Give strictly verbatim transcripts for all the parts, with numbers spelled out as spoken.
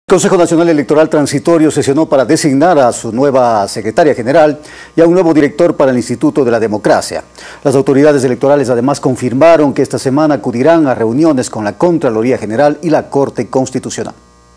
El Consejo Nacional Electoral Transitorio sesionó para designar a su nueva secretaria general y a un nuevo director para el Instituto de la Democracia. Las autoridades electorales además confirmaron que esta semana acudirán a reuniones con la Contraloría General y la Corte Constitucional.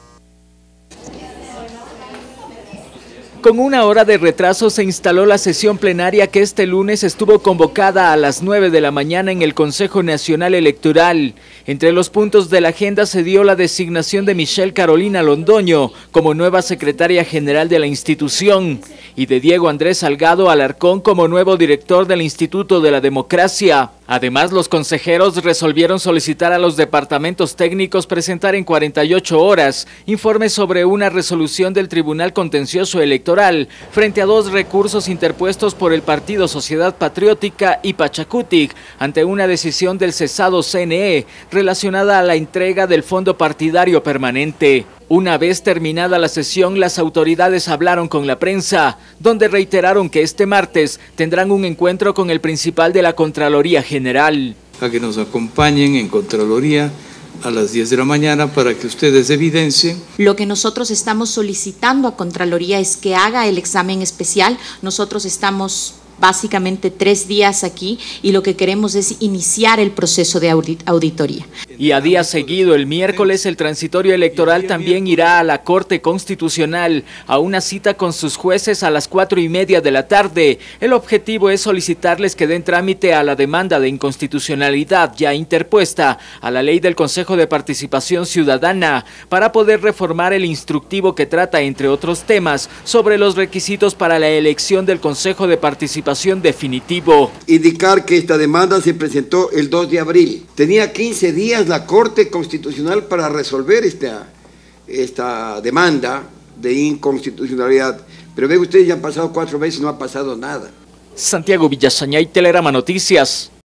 Con una hora de retraso se instaló la sesión plenaria que este lunes estuvo convocada a las nueve de la mañana en el Consejo Nacional Electoral. Entre los puntos de la agenda se dio la designación de Michelle Carolina Londoño como nueva secretaria general de la institución y de Diego Andrés Salgado Alarcón como nuevo director del Instituto de la Democracia. Además, los consejeros resolvieron solicitar a los departamentos técnicos presentar en cuarenta y ocho horas informes sobre una resolución del Tribunal Contencioso Electoral frente a dos recursos interpuestos por el Partido Sociedad Patriótica y Pachacutic ante una decisión del cesado C N E relacionada a la entrega del Fondo Partidario Permanente. Una vez terminada la sesión, las autoridades hablaron con la prensa, donde reiteraron que este martes tendrán un encuentro con el principal de la Contraloría General. A que nos acompañen en Contraloría a las diez de la mañana para que ustedes evidencien. Lo que nosotros estamos solicitando a Contraloría es que haga el examen especial. Nosotros estamos básicamente tres días aquí y lo que queremos es iniciar el proceso de audit auditoría. Y a día seguido, el miércoles, el transitorio electoral también irá a la Corte Constitucional a una cita con sus jueces a las cuatro y media de la tarde. El objetivo es solicitarles que den trámite a la demanda de inconstitucionalidad ya interpuesta a la Ley del Consejo de Participación Ciudadana para poder reformar el instructivo que trata, entre otros temas, sobre los requisitos para la elección del Consejo de Participación definitivo. Indicar que esta demanda se presentó el dos de abril. Tenía quince días la Corte Constitucional para resolver esta, esta demanda de inconstitucionalidad. Pero ve ustedes, ya han pasado cuatro veces, no ha pasado nada. Santiago Villasañay, Telerama Noticias.